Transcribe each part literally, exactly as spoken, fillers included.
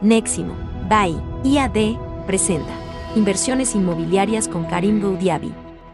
Neximo, B A I, I A D, presenta Inversiones Inmobiliarias con Karim Boudiaby.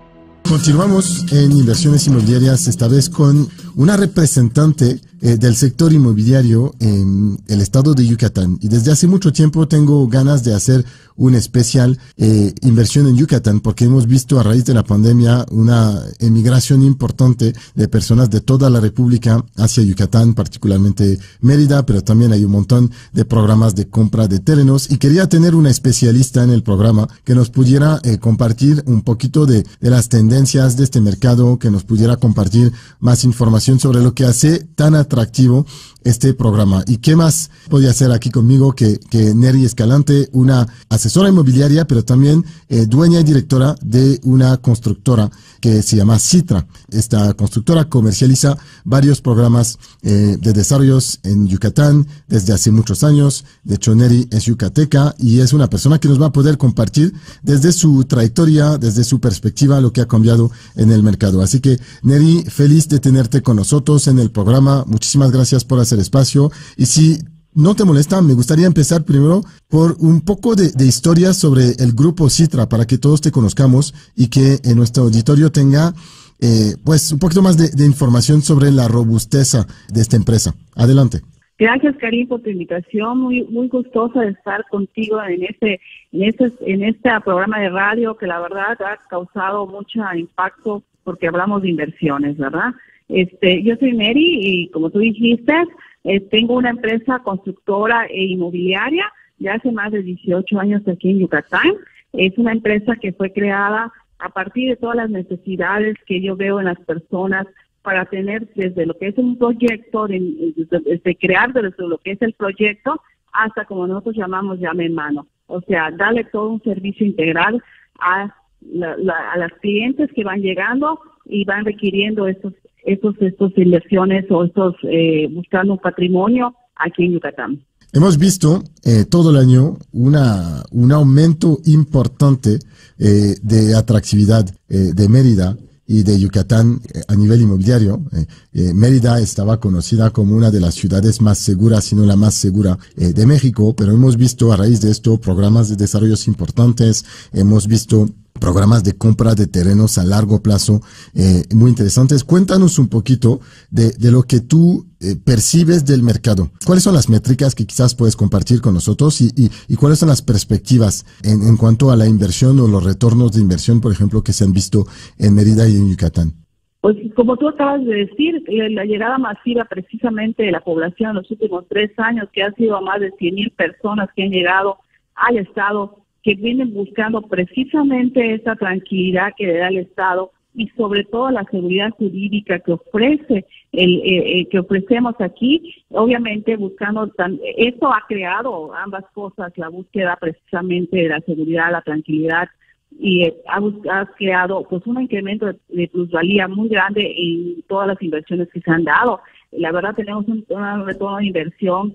Continuamos en Inversiones Inmobiliarias, esta vez con una representante eh, del sector inmobiliario en el estado de Yucatán. Y desde hace mucho tiempo tengo ganas de hacer un especial eh, inversión en Yucatán, porque hemos visto a raíz de la pandemia una emigración importante de personas de toda la República hacia Yucatán, particularmente Mérida, pero también hay un montón de programas de compra de terrenos. Y quería tener una especialista en el programa que nos pudiera eh, compartir un poquito de, de las tendencias de este mercado, que nos pudiera compartir más información sobre lo que hace tan atractivo este programa. ¿Y qué más podía hacer aquí conmigo que, que Neri Escalante, una asesora inmobiliaria, pero también eh, dueña y directora de una constructora que se llama Citra? Esta constructora comercializa varios programas eh, de desarrollos en Yucatán desde hace muchos años. De hecho, Neri es yucateca y es una persona que nos va a poder compartir desde su trayectoria, desde su perspectiva, lo que ha cambiado en el mercado. Así que, Neri, feliz de tenerte con nosotros en el programa. Muchísimas gracias por hacer espacio. Y si no te molesta, me gustaría empezar primero por un poco de, de historia sobre el grupo Citra, para que todos te conozcamos y que en nuestro auditorio tenga eh, pues un poquito más de, de información sobre la robusteza de esta empresa. Adelante. Gracias, Karim, por tu invitación. Muy muy gustosa de estar contigo en este en este en este programa de radio que la verdad ha causado mucho impacto porque hablamos de inversiones, ¿verdad? Este, yo soy Mary y como tú dijiste, eh, tengo una empresa constructora e inmobiliaria ya hace más de dieciocho años aquí en Yucatán. Es una empresa que fue creada a partir de todas las necesidades que yo veo en las personas para tener desde lo que es un proyecto, de, de, de crear desde lo que es el proyecto hasta como nosotros llamamos llave en mano. O sea, darle todo un servicio integral a, la, la, a las clientes que van llegando y van requiriendo estos estos estos inversiones o estos eh, buscando un patrimonio aquí en Yucatán. Hemos visto eh, todo el año una un aumento importante eh, de atractividad eh, de Mérida y de Yucatán eh, a nivel inmobiliario. Eh, eh, Mérida estaba conocida como una de las ciudades más seguras, si no la más segura eh, de México, pero hemos visto a raíz de esto programas de desarrollos importantes, hemos visto programas de compra de terrenos a largo plazo eh, muy interesantes. Cuéntanos un poquito de, de lo que tú eh, percibes del mercado. ¿Cuáles son las métricas que quizás puedes compartir con nosotros y, y, y cuáles son las perspectivas en, en cuanto a la inversión o los retornos de inversión, por ejemplo, que se han visto en Mérida y en Yucatán? Pues como tú acabas de decir, la llegada masiva precisamente de la población en los últimos tres años, que ha sido a más de cien mil personas que han llegado al estado, que vienen buscando precisamente esa tranquilidad que le da el Estado y sobre todo la seguridad jurídica que ofrece el eh, que ofrecemos aquí, obviamente buscando tan, esto ha creado ambas cosas, la búsqueda precisamente de la seguridad, la tranquilidad y eh, ha, ha creado pues un incremento de, de plusvalía muy grande en todas las inversiones que se han dado. La verdad tenemos un, un retorno de inversión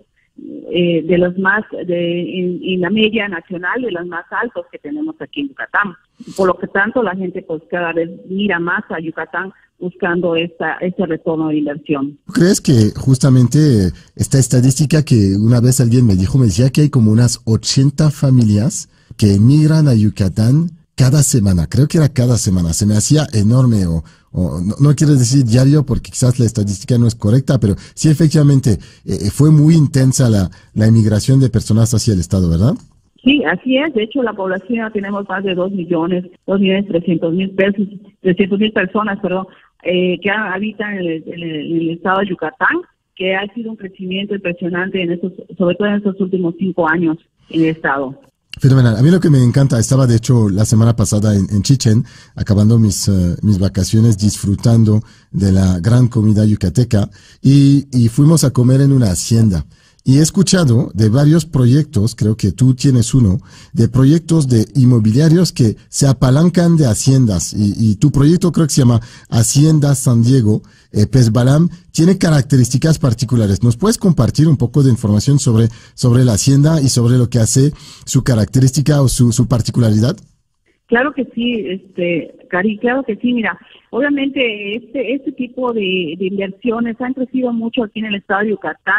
Eh, de los más de en, en la media nacional, de los más altos que tenemos aquí en Yucatán, por lo que tanto la gente pues cada vez mira más a Yucatán buscando esta este retorno de inversión. ¿Crees que justamente esta estadística que una vez alguien me dijo, me decía que hay como unas ochenta familias que emigran a Yucatán cada semana? Creo que era cada semana, se me hacía enorme, o, o no, no quiero decir diario porque quizás la estadística no es correcta, pero sí efectivamente eh, fue muy intensa la, la emigración de personas hacia el estado, ¿verdad? Sí, así es. De hecho, la población ya tenemos más de dos millones, dos millones trescientos mil pesos, trescientos mil personas, perdón, eh, que habitan en el, en, el, en el estado de Yucatán, que ha sido un crecimiento impresionante en estos, sobre todo en estos últimos cinco años en el estado. Fenomenal. A mí lo que me encanta, estaba de hecho la semana pasada en, en Chichén, acabando mis, uh, mis vacaciones, disfrutando de la gran comida yucateca y, y fuimos a comer en una hacienda. Y he escuchado de varios proyectos, creo que tú tienes uno, de proyectos de inmobiliarios que se apalancan de haciendas. Y, y tu proyecto creo que se llama Hacienda San Diego, eh, Pez Balam, tiene características particulares. ¿Nos puedes compartir un poco de información sobre, sobre la hacienda y sobre lo que hace su característica o su, su particularidad? Claro que sí, este, Cari, claro que sí. Mira, obviamente este, este tipo de, de inversiones han crecido mucho aquí en el estado de Yucatán,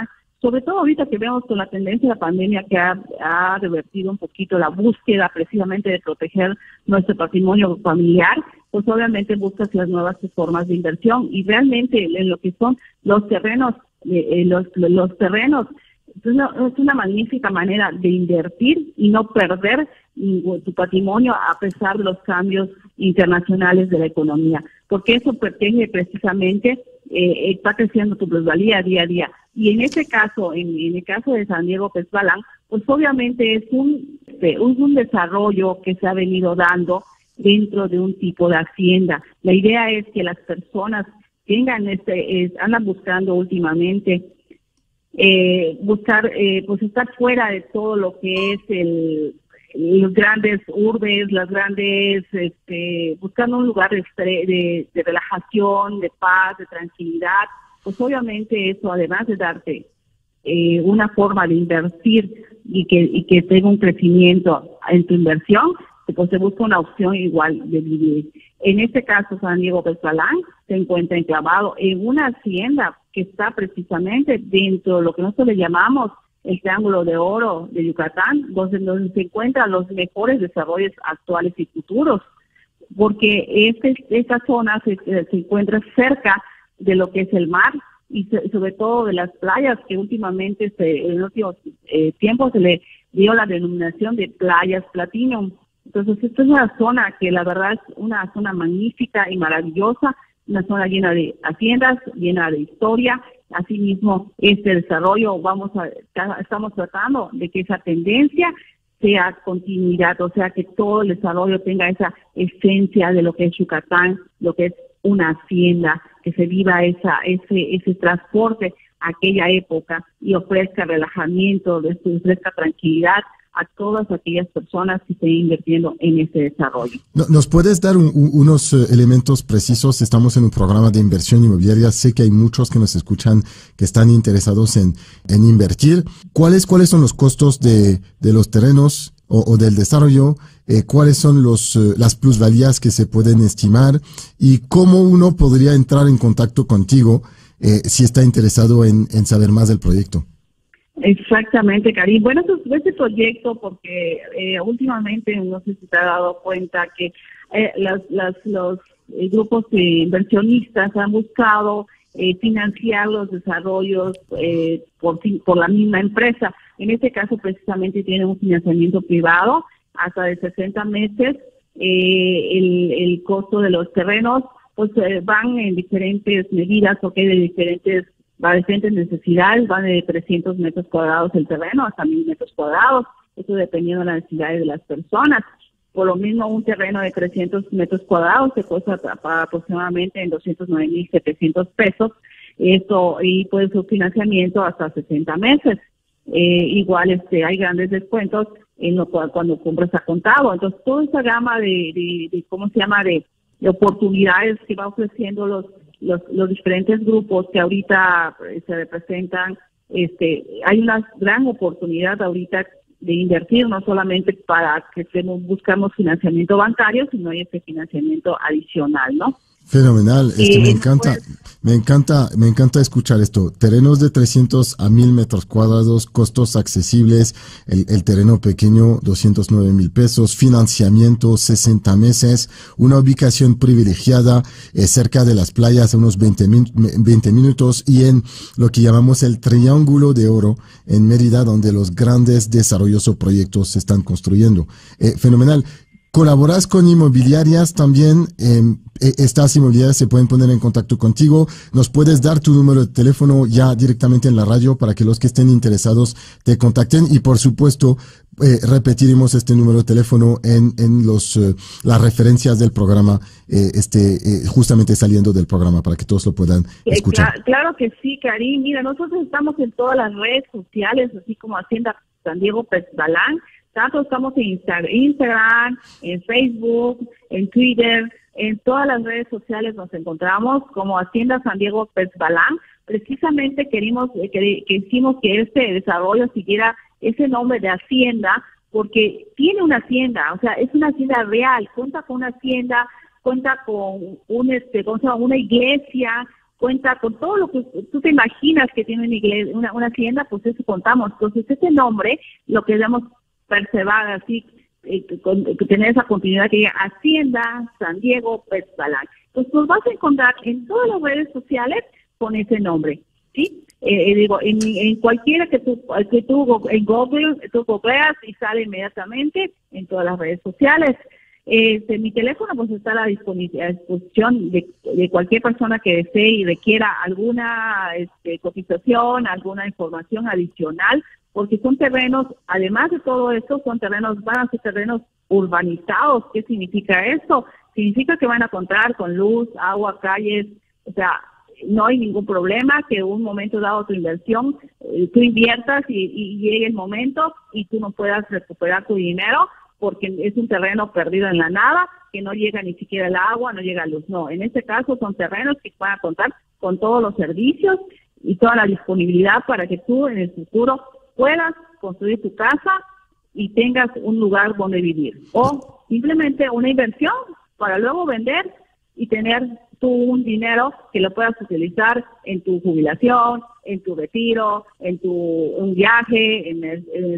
sobre todo ahorita que vemos con la tendencia de la pandemia que ha, ha revertido un poquito la búsqueda precisamente de proteger nuestro patrimonio familiar, pues obviamente buscas las nuevas formas de inversión y realmente en lo que son los terrenos, eh, los, los terrenos, es una, es una magnífica manera de invertir y no perder tu patrimonio a pesar de los cambios internacionales de la economía, porque eso protege precisamente, eh, está creciendo tu plusvalía día a día. Y en este caso, en, en el caso de San Diego Pez-Balán, pues obviamente es un, es un desarrollo que se ha venido dando dentro de un tipo de hacienda. La idea es que las personas tengan este, es, andan buscando últimamente eh, buscar, eh, pues estar fuera de todo lo que es el los grandes urbes, las grandes, este, buscando un lugar de, de, de relajación, de paz, de tranquilidad, pues obviamente eso, además de darte eh, una forma de invertir y que, y que tenga un crecimiento en tu inversión, pues se busca una opción igual de vivir. En este caso, San Diego Pez-Balán se encuentra enclavado en una hacienda que está precisamente dentro de lo que nosotros le llamamos el Triángulo de Oro de Yucatán, donde, donde se encuentran los mejores desarrollos actuales y futuros, porque este, esta zona se, se encuentra cerca de lo que es el mar y se, sobre todo de las playas que últimamente, se, en los últimos eh, tiempos, se le dio la denominación de playas Platinum. Entonces, esta es una zona que la verdad es una zona magnífica y maravillosa, una zona llena de haciendas, llena de historia. Asimismo, este desarrollo, vamos a, estamos tratando de que esa tendencia sea continuidad, o sea, que todo el desarrollo tenga esa esencia de lo que es Yucatán, lo que es una hacienda, que se viva esa ese ese transporte a aquella época y ofrezca relajamiento, ofrezca tranquilidad a todas aquellas personas que estén invirtiendo en este desarrollo. ¿Nos puedes dar un, un, unos uh, elementos precisos? Estamos en un programa de inversión inmobiliaria. Sé que hay muchos que nos escuchan que están interesados en, en invertir. ¿Cuáles, cuáles son los costos de, de los terrenos o, o del desarrollo? Eh, ¿Cuáles son los, uh, las plusvalías que se pueden estimar? ¿Y cómo uno podría entrar en contacto contigo eh, si está interesado en, en saber más del proyecto? Exactamente, Karim. Bueno, este proyecto, porque eh, últimamente, no sé si te has dado cuenta que eh, las, las, los eh, grupos de inversionistas han buscado eh, financiar los desarrollos eh, por, por la misma empresa. En este caso, precisamente, tienen un financiamiento privado hasta de sesenta meses. Eh, el, el costo de los terrenos, pues eh, van en diferentes medidas, o okay, de diferentes va de diferentes necesidades, van de trescientos metros cuadrados el terreno hasta mil metros cuadrados, eso dependiendo de las necesidades de las personas. Por lo mismo, un terreno de trescientos metros cuadrados se cuesta aproximadamente en doscientos nueve mil setecientos pesos, esto, y puede ser financiamiento hasta sesenta meses. Eh, igual este hay grandes descuentos en lo cual cuando compras a contado. Entonces, toda esa gama de, de, de ¿cómo se llama?, de, de oportunidades que va ofreciendo los Los, los diferentes grupos que ahorita se representan, este, hay una gran oportunidad ahorita de invertir, no solamente para que estemos, buscamos financiamiento bancario, sino hay este financiamiento adicional, ¿no? Fenomenal, este, y me encanta, pues, me encanta, me encanta escuchar esto. Terrenos de trescientos a mil metros cuadrados, costos accesibles, el, el terreno pequeño, doscientos nueve mil pesos, financiamiento, sesenta meses, una ubicación privilegiada, eh, cerca de las playas, a unos veinte, veinte minutos, y en lo que llamamos el Triángulo de Oro, en Mérida, donde los grandes desarrollos o proyectos se están construyendo. Eh, fenomenal. ¿Colaboras con inmobiliarias también? Eh, estas inmobiliarias se pueden poner en contacto contigo. ¿Nos puedes dar tu número de teléfono ya directamente en la radio para que los que estén interesados te contacten? Y por supuesto, eh, repetiremos este número de teléfono en, en los, eh, las referencias del programa, eh, este, eh, justamente saliendo del programa para que todos lo puedan escuchar. Claro, claro que sí, Karim. Mira, nosotros estamos en todas las redes sociales, así como Hacienda San Diego Pez-Balán. Tanto estamos en Insta- Instagram, en Facebook, en Twitter, en todas las redes sociales nos encontramos como Hacienda San Diego Pez-Balán. Precisamente querimos, eh, que, que hicimos que este desarrollo siguiera ese nombre de hacienda, porque tiene una hacienda, o sea, es una hacienda real, cuenta con una hacienda, cuenta con un, este, ¿cómo se llama?, una iglesia, cuenta con todo lo que tú te imaginas que tiene una iglesia, una, una hacienda, pues eso contamos. Entonces ese nombre lo queremos preservar así, eh, con, que tener esa continuidad que diga Hacienda San Diego Pez Balam. Entonces nos vas a encontrar en todas las redes sociales con ese nombre, ¿sí? Eh, digo, en, en cualquiera que tú, que tú en Google, tú googleas y sale inmediatamente en todas las redes sociales. Este, mi teléfono pues está a la disposición de, de cualquier persona que desee y requiera alguna este, cotización, alguna información adicional, porque son terrenos, además de todo esto, son terrenos, van a ser terrenos urbanizados. ¿Qué significa esto? Significa que van a contar con luz, agua, calles, o sea, no hay ningún problema que en un momento dado tu inversión, eh, tú inviertas y, y llegue el momento y tú no puedas recuperar tu dinero porque es un terreno perdido en la nada, que no llega ni siquiera el agua, no llega luz. No, en este caso son terrenos que van a contar con todos los servicios y toda la disponibilidad para que tú en el futuro puedas construir tu casa y tengas un lugar donde vivir. O simplemente una inversión para luego vender y tener tú un dinero que lo puedas utilizar en tu jubilación, en tu retiro, en tu un viaje, en, en,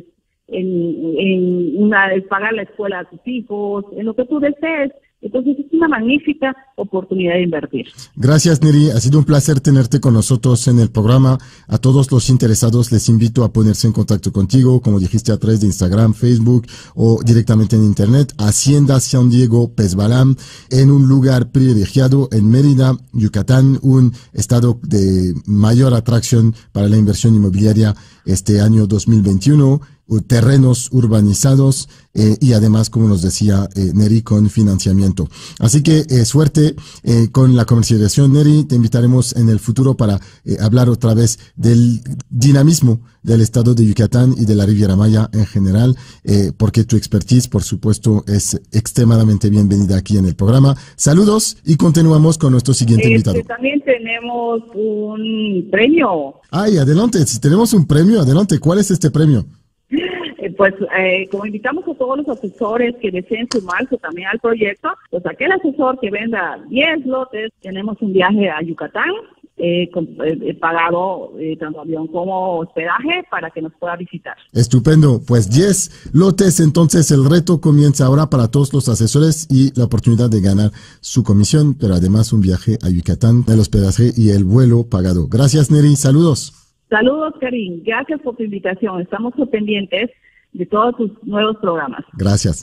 en, en una, pagar la escuela a tus hijos, en lo que tú desees. Entonces es una magnífica oportunidad de invertir. Gracias, Neri. Ha sido un placer tenerte con nosotros en el programa. A todos los interesados les invito a ponerse en contacto contigo, como dijiste, a través de Instagram, Facebook o directamente en Internet. Hacienda San Diego Pez Balam, en un lugar privilegiado en Mérida, Yucatán, un estado de mayor atracción para la inversión inmobiliaria este año dos mil veintiuno. Terrenos urbanizados eh, y además, como nos decía eh, Neri, con financiamiento. Así que eh, suerte eh, con la comercialización, Neri. Te invitaremos en el futuro para eh, hablar otra vez del dinamismo del estado de Yucatán y de la Riviera Maya en general, eh, porque tu expertise, por supuesto, es extremadamente bienvenida aquí en el programa. Saludos y continuamos con nuestro siguiente este, invitado. También tenemos un premio. Ay, adelante. Si tenemos un premio, adelante. ¿Cuál es este premio? Pues eh, como invitamos a todos los asesores que deseen sumarse también al proyecto, pues aquel asesor que venda diez lotes, tenemos un viaje a Yucatán, eh, con, eh, pagado eh, tanto avión como hospedaje para que nos pueda visitar. Estupendo, pues diez lotes, entonces el reto comienza ahora para todos los asesores y la oportunidad de ganar su comisión, pero además un viaje a Yucatán, el hospedaje y el vuelo pagado. Gracias, Neri, saludos. Saludos, Karim. Gracias por tu invitación. Estamos pendientes de todos tus nuevos programas. Gracias.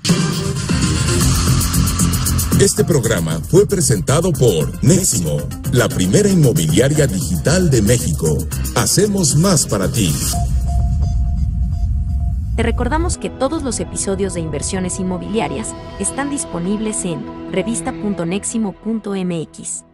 Este programa fue presentado por Neximo, la primera inmobiliaria digital de México. Hacemos más para ti. Te recordamos que todos los episodios de Inversiones Inmobiliarias están disponibles en revista punto neximo punto m x.